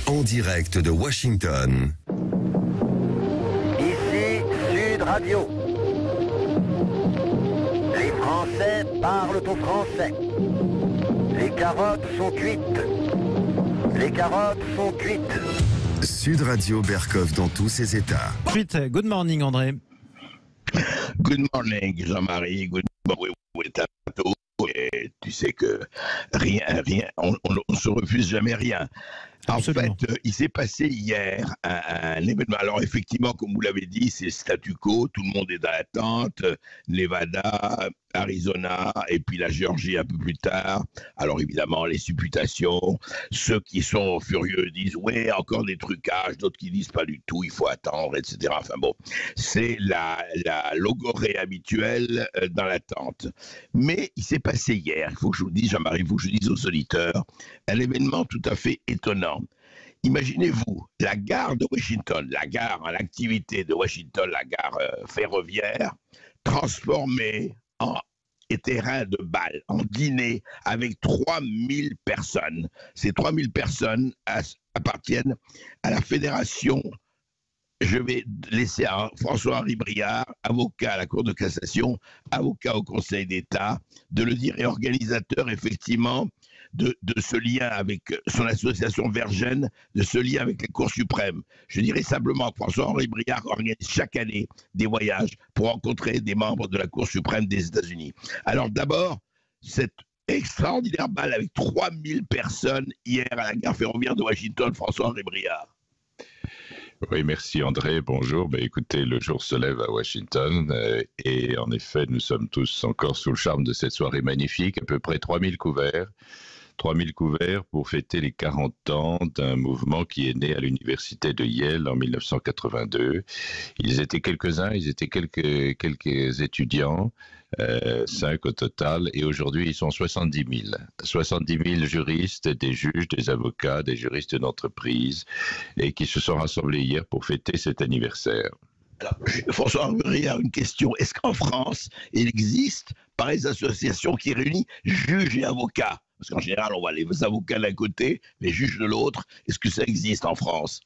En direct de Washington. Ici Sud Radio. Les Français parlent au français. Les carottes sont cuites. Les carottes sont cuites. Sud Radio Berkov dans tous ses états. Ensuite, good morning André. Good morning Jean-Marie, good morning, et tu sais que rien, on se refuse jamais rien. Absolument. En fait, il s'est passé hier un événement. Alors effectivement, comme vous l'avez dit, c'est statu quo, tout le monde est dans l'attente, Nevada, Arizona, et puis la Géorgie un peu plus tard. Alors évidemment, les supputations, ceux qui sont furieux disent « ouais, encore des trucages », d'autres qui disent « pas du tout, il faut attendre », etc. Enfin bon, c'est la logorée habituelle dans l'attente. Mais il s'est passé hier, il faut que je vous dise, Jean-Marie, il faut que je dise aux auditeurs, un événement tout à fait étonnant. Imaginez-vous, la gare de Washington, la gare en activité de Washington, la gare ferroviaire, transformée en terrain de bal, en dîner, avec 3000 personnes. Ces 3000 personnes appartiennent à la fédération. Je vais laisser à François-Henri Briard, avocat à la Cour de cassation, avocat au Conseil d'État, de le dire, et organisateur effectivement de ce lien avec son association Vergène, de ce lien avec la Cour suprême. Je dirais simplement que François-Henri Briard organise chaque année des voyages pour rencontrer des membres de la Cour suprême des États-Unis. Alors d'abord, cette extraordinaire balle avec 3000 personnes hier à la gare ferroviaire de Washington, François-Henri Briard. Oui, merci André, bonjour. Écoutez, le jour se lève à Washington et en effet, nous sommes tous encore sous le charme de cette soirée magnifique, à peu près 3000 couverts. 3000 couverts pour fêter les 40 ans d'un mouvement qui est né à l'université de Yale en 1982. Ils étaient quelques-uns, ils étaient quelques étudiants, 5 au total, et aujourd'hui ils sont 70 000. 70 000 juristes, des juges, des avocats, des juristes d'entreprise, et qui se sont rassemblés hier pour fêter cet anniversaire. Alors, François Briard, une question. Est-ce qu'en France, il existe pareilles associations qui réunissent juges et avocats? Parce qu'en général, on voit les avocats d'un côté, les juges de l'autre. Est-ce que ça existe en France?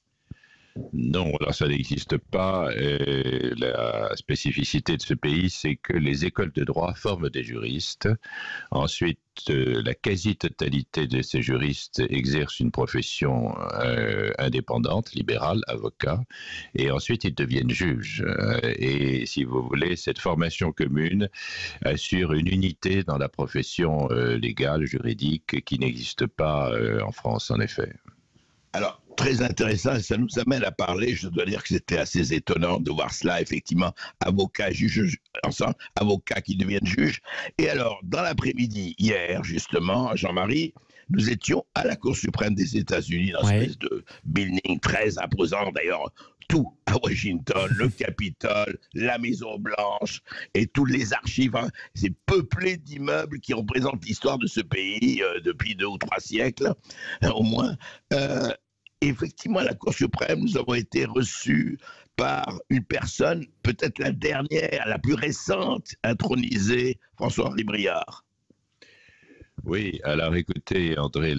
Non, alors ça n'existe pas. Et la spécificité de ce pays, c'est que les écoles de droit forment des juristes. Ensuite, la quasi-totalité de ces juristes exercent une profession indépendante, libérale, avocat, et ensuite ils deviennent juges. Et si vous voulez, cette formation commune assure une unité dans la profession légale, juridique, qui n'existe pas en France, en effet. Alors, très intéressant, et ça nous amène à parler, je dois dire que c'était assez étonnant de voir cela, effectivement, avocats, juges ensemble, avocats qui deviennent juges. Et alors, dans l'après-midi, hier, justement, Jean-Marie, nous étions à la Cour suprême des États-Unis, dans une espèce de building très imposant, d'ailleurs, tout à Washington, le Capitole, la Maison-Blanche et toutes les archives. Hein, c'est peuplé d'immeubles qui représentent l'histoire de ce pays depuis 2 ou 3 siècles, au moins. Effectivement, à la Cour suprême, nous avons été reçus par une personne, peut-être la dernière, la plus récente, intronisée, François-Henri Briard. Oui, alors écoutez, André,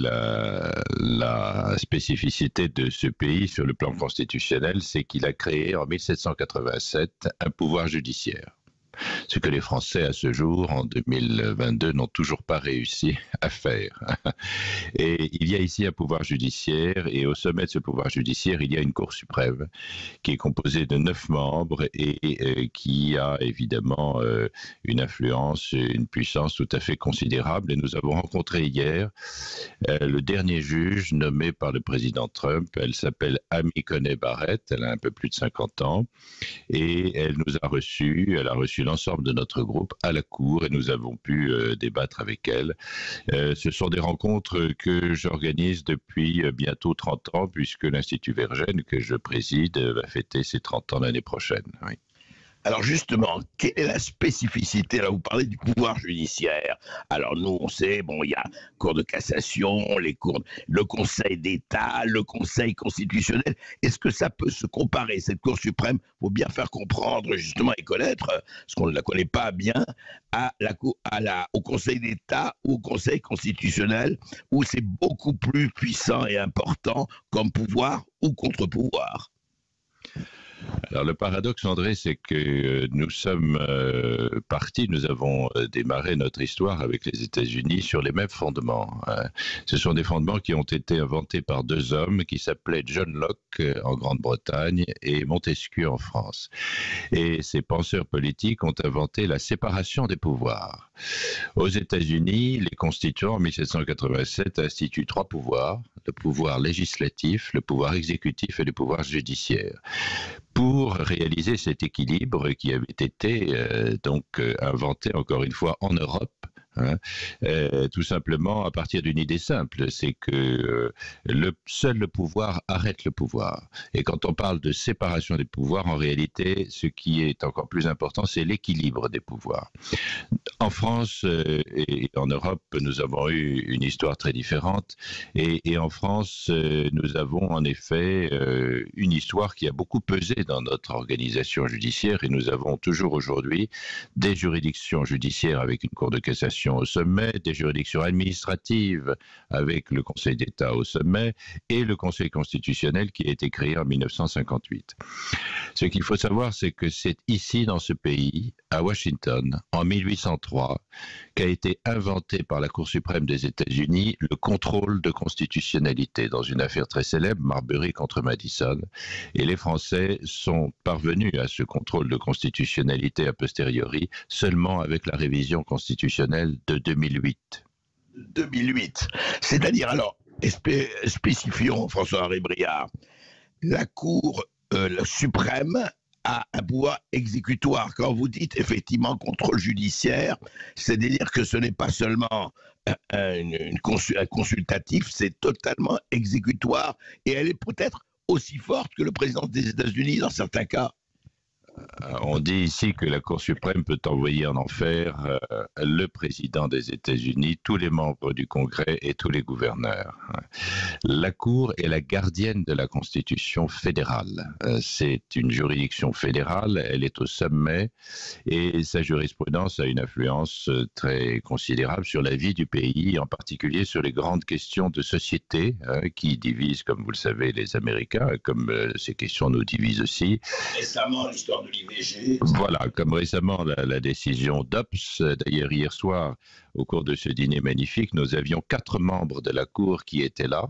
la spécificité de ce pays sur le plan constitutionnel, c'est qu'il a créé en 1787 un pouvoir judiciaire. Ce que les Français, à ce jour, en 2022, n'ont toujours pas réussi à faire. Et il y a ici un pouvoir judiciaire, et au sommet de ce pouvoir judiciaire, il y a une Cour suprême qui est composée de 9 membres et qui a évidemment une influence, une puissance tout à fait considérable. Et nous avons rencontré hier le dernier juge nommé par le président Trump. Elle s'appelle Amy Coney Barrett, elle a un peu plus de 50 ans, et elle nous a reçus, elle a reçu l'ensemble de notre groupe à la Cour et nous avons pu débattre avec elle. Ce sont des rencontres que j'organise depuis bientôt 30 ans puisque l'Institut Vergène que je préside va fêter ses 30 ans l'année prochaine. Oui. Alors justement, quelle est la spécificité? Là, vous parlez du pouvoir judiciaire. Alors nous, on sait, bon, il y a Cour de cassation, le Conseil d'État, le Conseil constitutionnel. Est-ce que ça peut se comparer, cette Cour suprême, pour bien faire comprendre justement et connaître, parce qu'on ne la connaît pas bien, au Conseil d'État ou au Conseil constitutionnel, où c'est beaucoup plus puissant et important comme pouvoir ou contre-pouvoir? Alors le paradoxe, André, c'est que nous sommes partis, nous avons démarré notre histoire avec les États-Unis sur les mêmes fondements. Ce sont des fondements qui ont été inventés par deux hommes qui s'appelaient John Locke en Grande-Bretagne et Montesquieu en France. Et ces penseurs politiques ont inventé la séparation des pouvoirs. Aux États-Unis, les constituants en 1787 instituent trois pouvoirs: le pouvoir législatif, le pouvoir exécutif et le pouvoir judiciaire, pour réaliser cet équilibre qui avait été inventé encore une fois en Europe. Tout simplement à partir d'une idée simple, c'est que seul le pouvoir arrête le pouvoir. Et quand on parle de séparation des pouvoirs, en réalité, ce qui est encore plus important, c'est l'équilibre des pouvoirs. En France et en Europe, nous avons eu une histoire très différente. Et en France, nous avons en effet une histoire qui a beaucoup pesé dans notre organisation judiciaire. Et nous avons toujours aujourd'hui des juridictions judiciaires avec une cour de cassation au sommet, des juridictions administratives avec le Conseil d'État au sommet et le Conseil constitutionnel qui a été créé en 1958. Ce qu'il faut savoir, c'est que c'est ici, dans ce pays, à Washington, en 1803, qu'a été inventé par la Cour suprême des États-Unis le contrôle de constitutionnalité dans une affaire très célèbre, Marbury contre Madison. Et les Français sont parvenus à ce contrôle de constitutionnalité a posteriori seulement avec la révision constitutionnelle de 2008. 2008. C'est-à-dire, alors, spécifions, François-Henri Briard, la Cour suprême a un pouvoir exécutoire. Quand vous dites effectivement contrôle judiciaire, c'est-à-dire que ce n'est pas seulement un consultatif, c'est totalement exécutoire et elle est peut-être aussi forte que le président des États-Unis dans certains cas. On dit ici que la Cour suprême peut envoyer en enfer le président des États-Unis, tous les membres du Congrès et tous les gouverneurs. La Cour est la gardienne de la Constitution fédérale. C'est une juridiction fédérale, elle est au sommet et sa jurisprudence a une influence très considérable sur la vie du pays, en particulier sur les grandes questions de société qui divisent, comme vous le savez, les Américains, comme ces questions nous divisent aussi. Récemment, l'histoire de l'IVG. Voilà, comme récemment la décision Dobbs. D'ailleurs, hier soir, au cours de ce dîner magnifique, nous avions 4 membres de la Cour qui étaient là.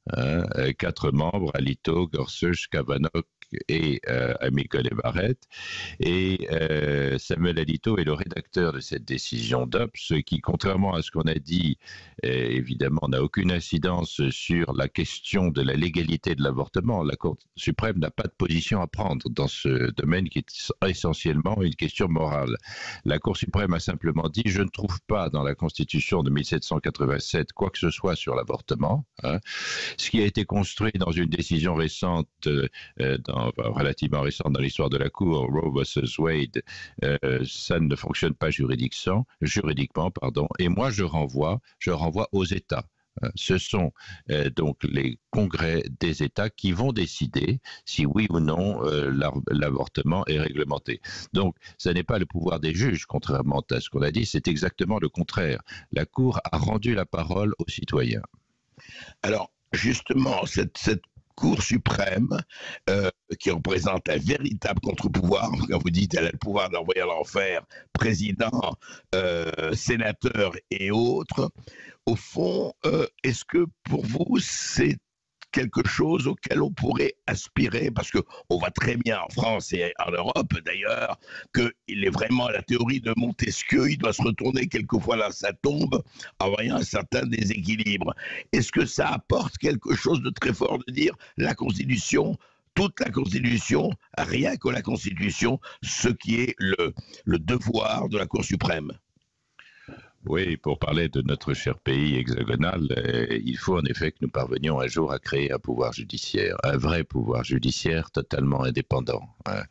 4 membres, Alito, Gorsuch, Kavanaugh et Amical et Barrett. Et Samuel Alito est le rédacteur de cette décision Dobbs qui, contrairement à ce qu'on a dit, évidemment, n'a aucune incidence sur la question de la légalité de l'avortement. La Cour suprême n'a pas de position à prendre dans ce domaine qui est essentiellement une question morale. La Cour suprême a simplement dit « Je ne trouve pas dans la Constitution de 1787 quoi que ce soit sur l'avortement ». Ce qui a été construit dans une décision récente, relativement récente dans l'histoire de la Cour, Roe vs Wade, ça ne fonctionne pas juridiquement, et moi je renvoie aux États. Ce sont donc les congrès des États qui vont décider si oui ou non l'avortement est réglementé. Donc, ce n'est pas le pouvoir des juges, contrairement à ce qu'on a dit, c'est exactement le contraire. La Cour a rendu la parole aux citoyens. Alors, justement, cette Cour suprême, qui représente un véritable contre-pouvoir, quand vous dites qu'elle a le pouvoir d'envoyer à l'enfer président, sénateur et autres, au fond, est-ce que pour vous, c'est quelque chose auquel on pourrait aspirer, parce qu'on voit très bien en France et en Europe d'ailleurs qu'il est vraiment la théorie de Montesquieu, il doit se retourner quelquefois dans sa tombe en voyant un certain déséquilibre. Est-ce que ça apporte quelque chose de très fort de dire la Constitution, toute la Constitution, rien que la Constitution, ce qui est le devoir de la Cour suprême? Oui, pour parler de notre cher pays hexagonal, il faut en effet que nous parvenions un jour à créer un pouvoir judiciaire, un vrai pouvoir judiciaire totalement indépendant, hein.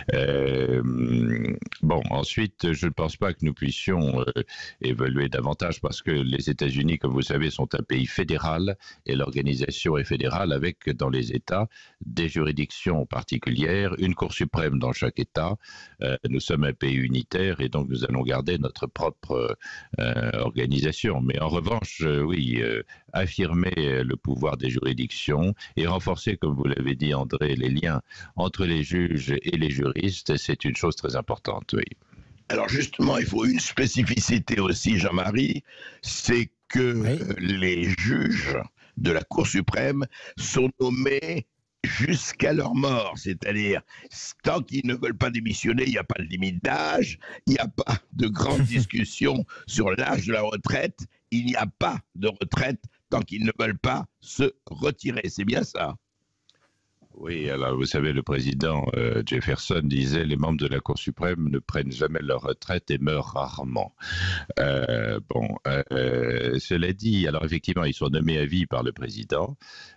Bon, ensuite, je ne pense pas que nous puissions évoluer davantage parce que les États-Unis, comme vous savez, sont un pays fédéral et l'organisation est fédérale avec, dans les États, des juridictions particulières, une Cour suprême dans chaque État. Nous sommes un pays unitaire et donc nous allons garder notre propre organisation. Mais en revanche, oui, affirmer le pouvoir des juridictions et renforcer, comme vous l'avez dit, André, les liens entre les juges et les juristes, c'est une chose très importante, oui. Alors justement, il faut une spécificité aussi, Jean-Marie, c'est que les juges de la Cour suprême sont nommés jusqu'à leur mort, c'est-à-dire tant qu'ils ne veulent pas démissionner, il n'y a pas de limite d'âge, il n'y a pas de grande discussion sur l'âge de la retraite, il n'y a pas de retraite tant qu'ils ne veulent pas se retirer, c'est bien ça? Oui, alors vous savez, le président Jefferson disait les membres de la Cour suprême ne prennent jamais leur retraite et meurent rarement. Cela dit, alors effectivement, ils sont nommés à vie par le président.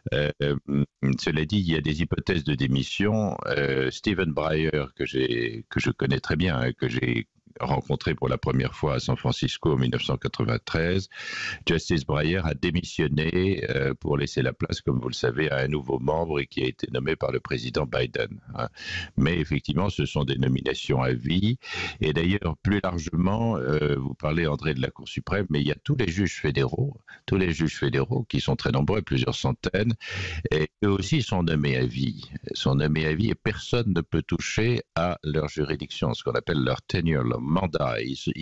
Cela dit, il y a des hypothèses de démission. Stephen Breyer, que je connais très bien, hein, que j'ai rencontré pour la première fois à San Francisco en 1993, Justice Breyer a démissionné pour laisser la place, comme vous le savez, à un nouveau membre et qui a été nommé par le président Biden, hein. Mais effectivement, ce sont des nominations à vie. Et d'ailleurs, plus largement, vous parlez, André, de la Cour suprême, mais il y a tous les juges fédéraux qui sont très nombreux, plusieurs centaines, et eux aussi sont nommés à vie. Sont nommés à vie et personne ne peut toucher à leur juridiction, ce qu'on appelle leur tenure, leur mandat.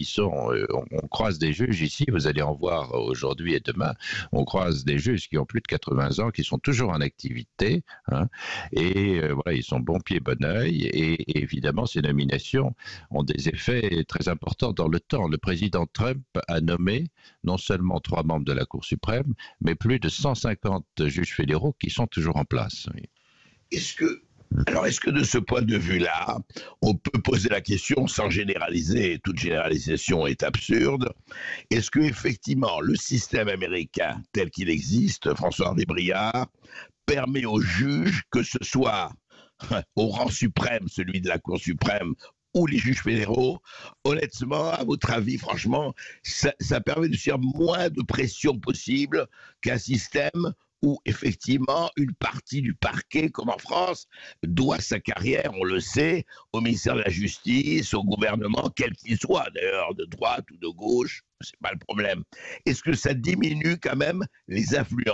On croise des juges ici, vous allez en voir aujourd'hui et demain, on croise des juges qui ont plus de 80 ans, qui sont toujours en activité, hein, et voilà, ils sont bon pied, bon oeil, et évidemment, ces nominations ont des effets très importants dans le temps. Le président Trump a nommé non seulement 3 membres de la Cour suprême, mais plus de 150 juges fédéraux qui sont toujours en place. Oui. Est-ce que de ce point de vue-là, on peut poser la question sans généraliser, toute généralisation est absurde, est-ce que effectivement le système américain tel qu'il existe, François-Henri Briard, permet aux juges, que ce soit au rang suprême, celui de la Cour suprême, ou les juges fédéraux, honnêtement, à votre avis, franchement, ça permet de faire moins de pression possible qu'un système où effectivement une partie du parquet, comme en France, doit sa carrière, on le sait, au ministère de la Justice, au gouvernement, quel qu'il soit, d'ailleurs, de droite ou de gauche, c'est pas le problème. Est-ce que ça diminue quand même les influences ?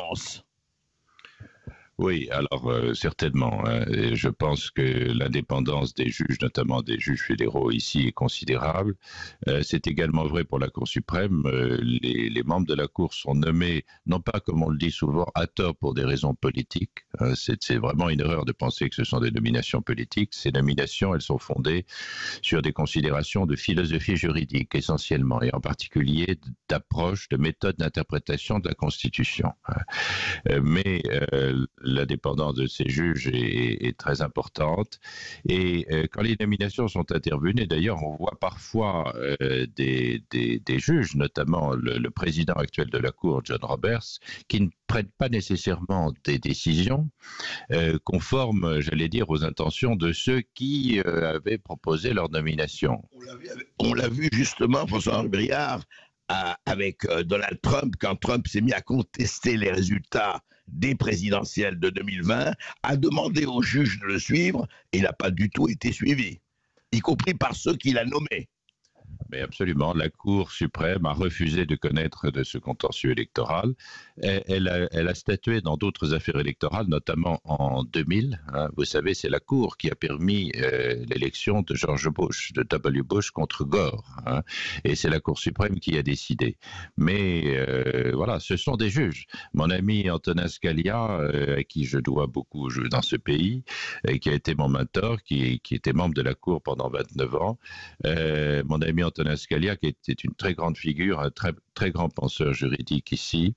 Oui, alors certainement, hein. Et je pense que l'indépendance des juges, notamment des juges fédéraux ici, est considérable. C'est également vrai pour la Cour suprême. Les membres de la Cour sont nommés, non pas comme on le dit souvent, à tort pour des raisons politiques. C'est vraiment une erreur de penser que ce sont des nominations politiques. Ces nominations, elles sont fondées sur des considérations de philosophie juridique essentiellement, et en particulier d'approche, de méthode d'interprétation de la Constitution. Mais l'indépendance de ces juges est très importante. Et quand les nominations sont intervenues, d'ailleurs, on voit parfois des juges, notamment le président actuel de la Cour, John Roberts, qui ne prennent pas nécessairement des décisions conformes, j'allais dire, aux intentions de ceux qui avaient proposé leur nomination. On l'a vu justement, François-Henri Briard, avec Donald Trump, quand Trump s'est mis à contester les résultats des présidentielles de 2020, a demandé aux juges de le suivre, et il n'a pas du tout été suivi, y compris par ceux qu'il a nommés. Mais absolument, la Cour suprême a refusé de connaître de ce contentieux électoral. Elle a statué dans d'autres affaires électorales, notamment en 2000. Hein. Vous savez, c'est la Cour qui a permis l'élection de George Bush, de W. Bush contre Gore. Hein. Et c'est la Cour suprême qui a décidé. Mais voilà, ce sont des juges. Mon ami Antonin Scalia, à qui je dois beaucoup dans ce pays, qui a été mon mentor, qui était membre de la Cour pendant 29 ans, mon ami Antonin Scalia, qui était une très grande figure, un très grand penseur juridique ici,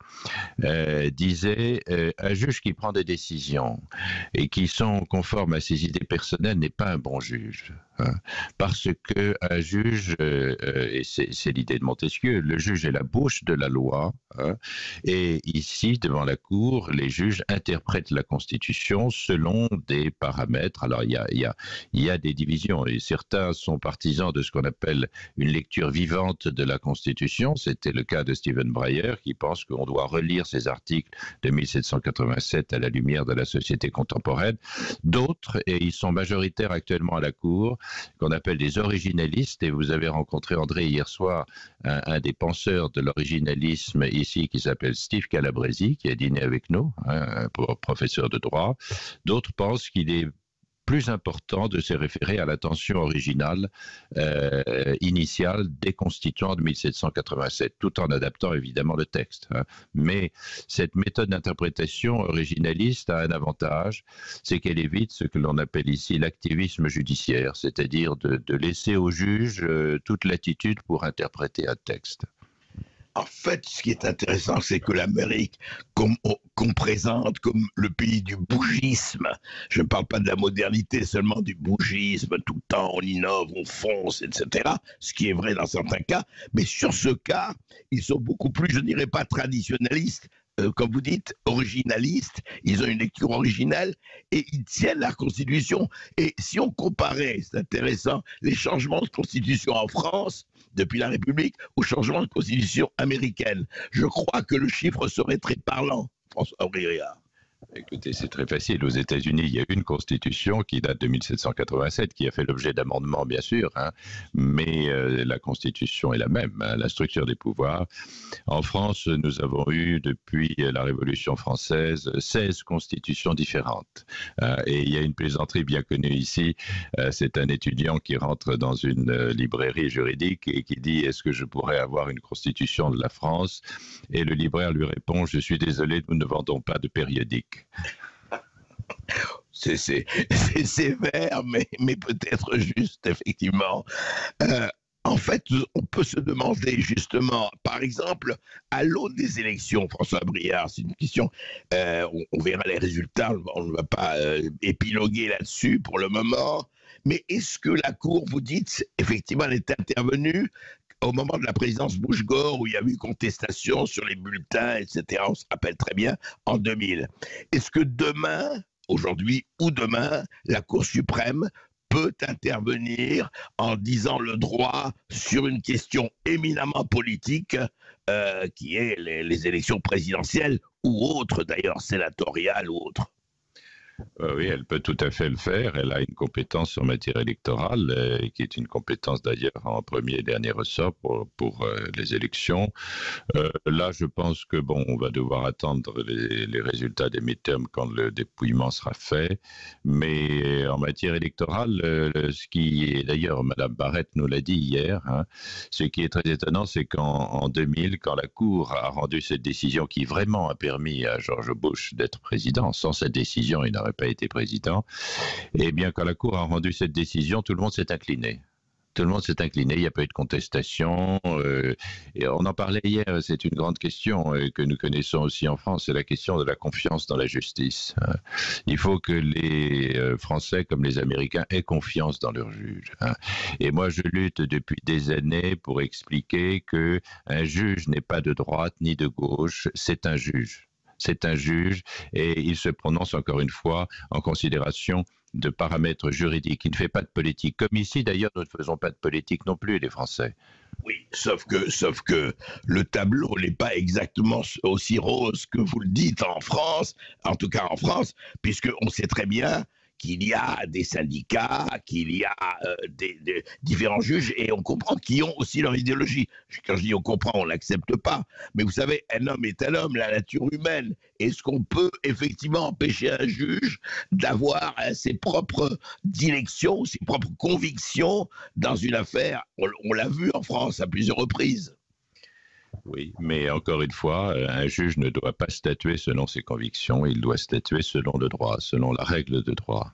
disait un juge qui prend des décisions et qui sont conformes à ses idées personnelles n'est pas un bon juge. hein. Parce qu'un juge, et c'est l'idée de Montesquieu, le juge est la bouche de la loi, hein, et ici, devant la Cour, les juges interprètent la Constitution selon des paramètres. Alors, il y a des divisions, et certains sont partisans de ce qu'on appelle une lecture vivante de la Constitution. C'était le cas de Stephen Breyer, qui pense qu'on doit relire ces articles de 1787 à la lumière de la société contemporaine. D'autres, et ils sont majoritaires actuellement à la Cour, qu'on appelle des originalistes, et vous avez rencontré, André, hier soir, un des penseurs de l'originalisme ici, qui s'appelle Steve Calabresi, qui a dîné avec nous, hein, un professeur de droit. D'autres pensent qu'il est plus important de se référer à l'intention originale initiale des constituants de 1787, tout en adaptant évidemment le texte, hein. Mais cette méthode d'interprétation originaliste a un avantage, c'est qu'elle évite ce que l'on appelle ici l'activisme judiciaire, c'est-à-dire de laisser au juge toute latitude pour interpréter un texte. En fait, ce qui est intéressant, c'est que l'Amérique, qu'on présente comme le pays du bougisme, je ne parle pas de la modernité, seulement du bougisme, tout le temps on innove, on fonce, etc., ce qui est vrai dans certains cas, mais sur ce cas, ils sont beaucoup plus, je ne dirais pas traditionnalistes, comme vous dites, originalistes, ils ont une lecture originale et ils tiennent la Constitution. Et si on comparait, c'est intéressant, les changements de Constitution en France, depuis la République, aux changements de Constitution américaine, je crois que le chiffre serait très parlant, François Brillat. Écoutez, c'est très facile. Aux États-Unis, il y a une constitution qui date de 1787, qui a fait l'objet d'amendements, bien sûr, hein, mais la constitution est la même, hein, la structure des pouvoirs. En France, nous avons eu, depuis la Révolution française, 16 constitutions différentes. Et il y a une plaisanterie bien connue ici. C'est un étudiant qui rentre dans une librairie juridique et qui dit « Est-ce que je pourrais avoir une constitution de la France ?» Et le libraire lui répond « Je suis désolé, nous ne vendons pas de périodique. » C'est sévère, mais peut-être juste, effectivement. En fait, on peut se demander justement, par exemple, à l'aune des élections, François Briard, c'est une question, on verra les résultats, on ne va pas épiloguer là-dessus pour le moment, mais est-ce que la Cour, vous dites, effectivement, elle est intervenue au moment de la présidence Bush-Gore, où il y a eu contestation sur les bulletins, etc., on se rappelle très bien, en 2000. Est-ce que demain, aujourd'hui ou demain, la Cour suprême peut intervenir en disant le droit sur une question éminemment politique, qui est les élections présidentielles, ou autres d'ailleurs, sénatoriales ou autres? Oui, elle peut tout à fait le faire. Elle a une compétence en matière électorale, qui est une compétence d'ailleurs en premier et dernier ressort pour les élections. Là, je pense que bon, on va devoir attendre les résultats des midterms quand le dépouillement sera fait. Mais en matière électorale, ce qui est d'ailleurs, Madame Barrett nous l'a dit hier, hein, ce qui est très étonnant, c'est qu'en 2000, quand la Cour a rendu cette décision qui vraiment a permis à George Bush d'être président, sans cette décision, il n'aurait pas été président, et bien quand la Cour a rendu cette décision, tout le monde s'est incliné. Tout le monde s'est incliné, il n'y a pas eu de contestation. Et on en parlait hier, c'est une grande question que nous connaissons aussi en France, c'est la question de la confiance dans la justice. Il faut que les Français comme les Américains aient confiance dans leurs juges. Et moi, je lutte depuis des années pour expliquer qu'un juge n'est pas de droite ni de gauche, c'est un juge. C'est un juge et il se prononce encore une fois en considération de paramètres juridiques. Il ne fait pas de politique. Comme ici, d'ailleurs, nous ne faisons pas de politique non plus, les Français. Oui, sauf que le tableau n'est pas exactement aussi rose que vous le dites en France, en tout cas en France, puisqu'on sait très bien qu'il y a des syndicats, qu'il y a des différents juges, et on comprend qu'ils ont aussi leur idéologie. Quand je dis on comprend, on ne l'accepte pas. Mais vous savez, un homme est un homme, la nature humaine. Est-ce qu'on peut effectivement empêcher un juge d'avoir ses propres dilections, ses propres convictions dans une affaire? On l'a vu en France à plusieurs reprises. Oui, mais encore une fois, un juge ne doit pas statuer selon ses convictions, il doit statuer selon le droit, selon la règle de droit.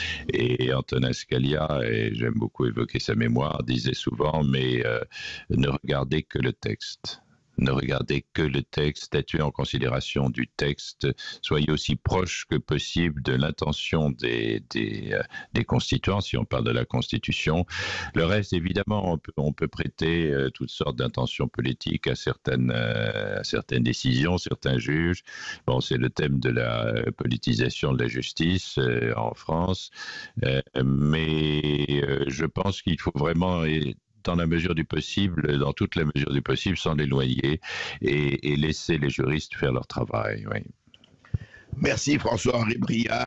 Et Antonin Scalia, et j'aime beaucoup évoquer sa mémoire, disait souvent, mais ne regardez que le texte. Ne regardez que le texte, statuez en considération du texte, soyez aussi proche que possible de l'intention des constituants, si on parle de la Constitution. Le reste, évidemment, on peut prêter toutes sortes d'intentions politiques à certaines décisions, certains juges. Bon, c'est le thème de la politisation de la justice en France, mais je pense qu'il faut vraiment, dans la mesure du possible, dans toute la mesure du possible, s'en éloigner et laisser les juristes faire leur travail. Oui. Merci François-Henri Briard.